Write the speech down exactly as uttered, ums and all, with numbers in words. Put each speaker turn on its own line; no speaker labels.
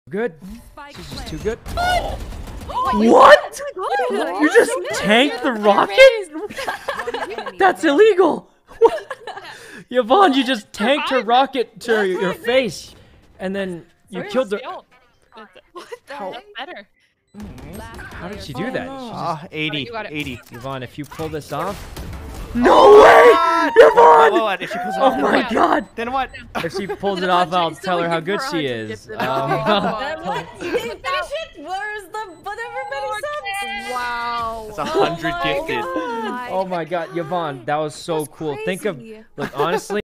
Good. She's just too good.
Oh,
What?
oh
You just tanked the rocket? That's illegal. Yvonne, you just tanked her rocket to your face, and then you killed her.
How better?
How did she do that?
Ah, eighty, eighty.
Yvonne, if you pull this off. No way! Yvonne!
What, what, if she pulls it
Oh
off, then
my
what?
god!
Then what?
If she pulls it off, I'll tell her how good she is. Um,
What? You didn't finish it? Where's the whatever many subs?
Wow.
It's a hundred
Oh my
gifted.
God.
oh my god, Yvonne, that was so
That's
cool. Think of,
crazy.
look, honestly.